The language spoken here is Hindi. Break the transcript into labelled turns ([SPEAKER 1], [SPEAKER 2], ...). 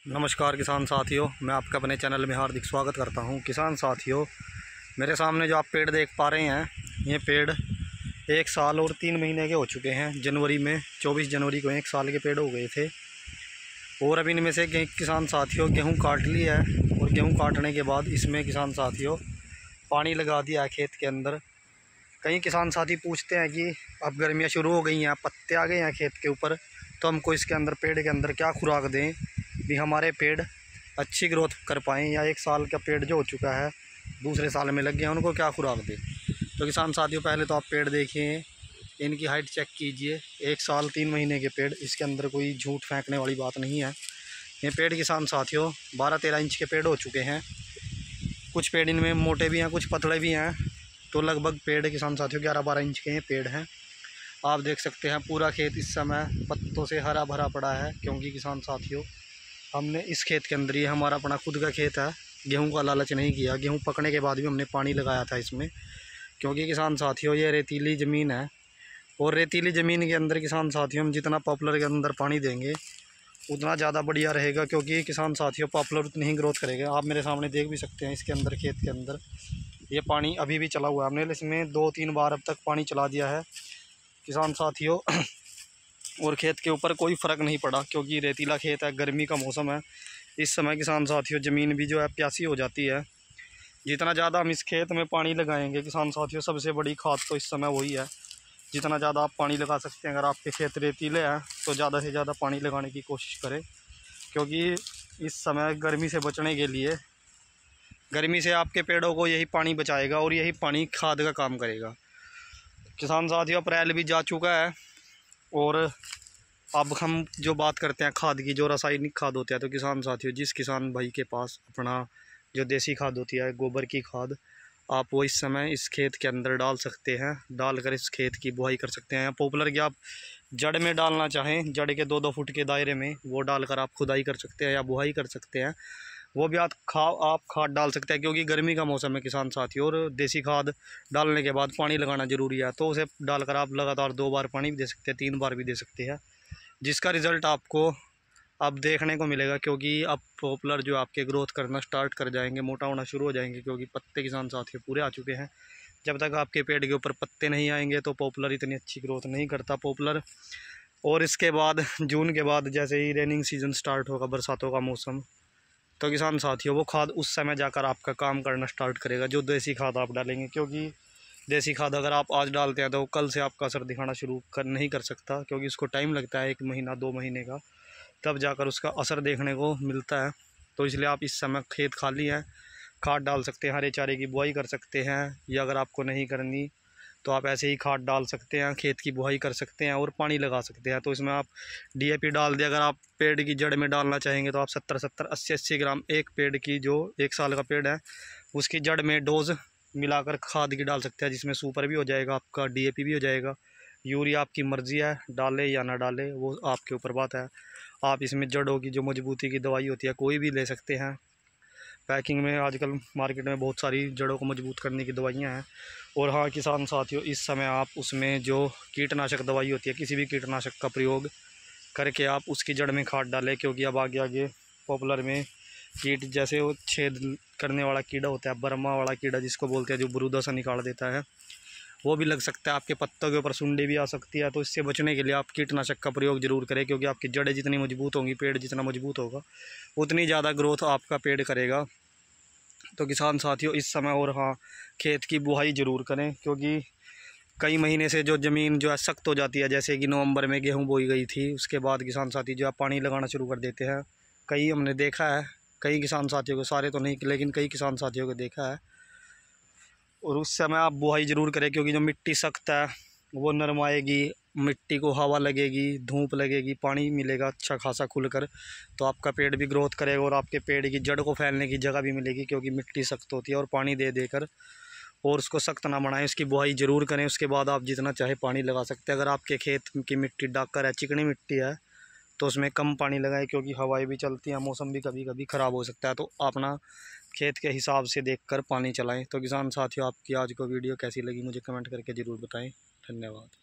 [SPEAKER 1] नमस्कार किसान साथियों, मैं आपका अपने चैनल में हार्दिक स्वागत करता हूं। किसान साथियों, मेरे सामने जो आप पेड़ देख पा रहे हैं, ये पेड़ 1 साल और 3 महीने के हो चुके हैं। जनवरी में 24 जनवरी को 1 साल के पेड़ हो गए थे। और अब इनमें से किसान साथियों गेहूँ काट लिया है और गेहूँ काटने के बाद इसमें किसान साथियों पानी लगा दिया है खेत के अंदर। कई किसान साथी पूछते हैं कि अब गर्मियाँ शुरू हो गई हैं, पत्ते आ गए हैं खेत के ऊपर, तो हमको इसके अंदर पेड़ के अंदर क्या खुराक दें भी हमारे पेड़ अच्छी ग्रोथ कर पाएँ, या 1 साल का पेड़ जो हो चुका है दूसरे साल में लग गया उनको क्या खुराक दें। तो किसान साथियों, पहले तो आप पेड़ देखिए, इनकी हाइट चेक कीजिए। 1 साल 3 महीने के पेड़, इसके अंदर कोई झूठ फेंकने वाली बात नहीं है। ये पेड़ किसान साथियों 12-13 इंच के पेड़ हो चुके हैं। कुछ पेड़ इनमें मोटे भी हैं, कुछ पतले भी हैं, तो लगभग पेड़ किसान साथियों 11-12 इंच के पेड़ हैं। आप देख सकते हैं पूरा खेत इस समय पत्तों से हरा भरा पड़ा है, क्योंकि किसान साथियों हमने इस खेत के अंदर, ये हमारा अपना खुद का खेत है, गेहूं का लालच नहीं किया। गेहूं पकने के बाद भी हमने पानी लगाया था इसमें, क्योंकि किसान साथियों ये रेतीली ज़मीन है। और रेतीली ज़मीन के अंदर किसान साथियों हम जितना पॉपुलर के अंदर पानी देंगे उतना ज़्यादा बढ़िया रहेगा, क्योंकि किसान साथियों पॉपुलर उतनी ही ग्रोथ करेगा। आप मेरे सामने देख भी सकते हैं, इसके अंदर खेत के अंदर ये पानी अभी भी चला हुआ है। हमने इसमें 2-3 बार अब तक पानी चला दिया है किसान साथियों और खेत के ऊपर कोई फ़र्क नहीं पड़ा, क्योंकि रेतीला खेत है, गर्मी का मौसम है। इस समय किसान साथियों ज़मीन भी जो है प्यासी हो जाती है। जितना ज़्यादा हम इस खेत में पानी लगाएंगे किसान साथियों, सबसे बड़ी खाद तो इस समय वही है। जितना ज़्यादा आप पानी लगा सकते हैं, अगर आपके खेत रेतीले हैं तो ज़्यादा से ज़्यादा पानी लगाने की कोशिश करें, क्योंकि इस समय गर्मी से बचने के लिए, गर्मी से आपके पेड़ों को यही पानी बचाएगा और यही पानी खाद का काम करेगा। किसान साथियों अप्रैल भी जा चुका है और अब हम जो बात करते हैं खाद की, जो रासायनिक खाद होती है, तो किसान साथियों जिस किसान भाई के पास अपना जो देसी खाद होती है, गोबर की खाद, आप वो इस समय इस खेत के अंदर डाल सकते हैं। डालकर इस खेत की बुआई कर सकते हैं। पॉपुलर की आप जड़ में डालना चाहें, जड़ के 2-2 फुट के दायरे में, वो डालकर आप खुदाई कर सकते हैं या बुआई कर सकते हैं। वो भी आप खाद डाल सकते हैं, क्योंकि गर्मी का मौसम है किसान साथियों, और देसी खाद डालने के बाद पानी लगाना ज़रूरी है। तो उसे डालकर आप लगातार 2 बार पानी भी दे सकते हैं, 3 बार भी दे सकते हैं, जिसका रिज़ल्ट आपको अब देखने को मिलेगा। क्योंकि अब पॉपुलर जो आपके ग्रोथ करना स्टार्ट कर जाएंगे, मोटा होना शुरू हो जाएंगे, क्योंकि पत्ते किसान साथियों पूरे आ चुके हैं। जब तक आपके पेड़ के ऊपर पत्ते नहीं आएंगे तो पॉपुलर इतनी अच्छी ग्रोथ नहीं करता पॉपुलर। और इसके बाद जून के बाद जैसे ही रेनिंग सीज़न स्टार्ट होगा, बरसातों का मौसम, तो किसान साथियों वो खाद उस समय जाकर आपका काम करना स्टार्ट करेगा, जो देसी खाद आप डालेंगे। क्योंकि देसी खाद अगर आप आज डालते हैं तो कल से आपका असर दिखाना शुरू नहीं कर सकता, क्योंकि उसको टाइम लगता है 1 महीना 2 महीने का, तब जाकर उसका असर देखने को मिलता है। तो इसलिए आप इस समय खेत खाली है, खाद डाल सकते हैं, हरे चारे की बुआई कर सकते हैं, या अगर आपको नहीं करनी तो आप ऐसे ही खाद डाल सकते हैं, खेत की बुआई कर सकते हैं और पानी लगा सकते हैं। तो इसमें आप डीएपी डाल दें। अगर आप पेड़ की जड़ में डालना चाहेंगे तो आप 70-70, 80-80 ग्राम एक पेड़ की, जो 1 साल का पेड़ है उसकी जड़ में डोज मिलाकर खाद की डाल सकते हैं, जिसमें सुपर भी हो जाएगा, आपका डीएपी भी हो जाएगा। यूरिया आपकी मर्ज़ी है, डाले या ना डाले वो आपके ऊपर बात है। आप इसमें जड़ों की जो मजबूती की दवाई होती है कोई भी ले सकते हैं। पैकिंग में आजकल मार्केट में बहुत सारी जड़ों को मजबूत करने की दवाइयाँ हैं। और हाँ किसान साथियों, इस समय आप उसमें जो कीटनाशक दवाई होती है, किसी भी कीटनाशक का प्रयोग करके आप उसकी जड़ में खाद डालें, क्योंकि अब आगे आगे पॉपुलर में कीट, जैसे वो छेद करने वाला कीड़ा होता है, बर्मा वाला कीड़ा जिसको बोलते हैं, जो बुरूदा सा निकाल देता है, वो भी लग सकता है। आपके पत्तों के ऊपर सुंडी भी आ सकती है। तो इससे बचने के लिए आप कीटनाशक का प्रयोग ज़रूर करें, क्योंकि आपकी जड़ें जितनी मजबूत होंगी, पेड़ जितना मजबूत होगा, उतनी ज़्यादा ग्रोथ आपका पेड़ करेगा। तो किसान साथियों इस समय, और हाँ खेत की बुआई ज़रूर करें, क्योंकि कई महीने से जो ज़मीन जो है सख्त हो जाती है। जैसे कि नवंबर में गेहूं बोई गई थी, उसके बाद किसान साथी जो है पानी लगाना शुरू कर देते हैं। कई हमने देखा है, कई किसान साथियों को, सारे तो नहीं लेकिन कई किसान साथियों को देखा है। और उस समय आप बुआई ज़रूर करें, क्योंकि जो मिट्टी सख्त है वो नरम आएगी, मिट्टी को हवा लगेगी, धूप लगेगी, पानी मिलेगा अच्छा खासा खुलकर, तो आपका पेड़ भी ग्रोथ करेगा और आपके पेड़ की जड़ को फैलने की जगह भी मिलेगी, क्योंकि मिट्टी सख्त होती है। और पानी दे देकर और उसको सख्त ना बनाएं, उसकी बुआई ज़रूर करें। उसके बाद आप जितना चाहे पानी लगा सकते हैं। अगर आपके खेत की मिट्टी डाकर है, चिकनी मिट्टी है, तो उसमें कम पानी लगाएं, क्योंकि हवाएं भी चलती हैं, मौसम भी कभी कभी ख़राब हो सकता है। तो अपना खेत के हिसाब से देखकर पानी चलाएं। तो किसान साथियों, आपकी आज को वीडियो कैसी लगी मुझे कमेंट करके ज़रूर बताएं। धन्यवाद।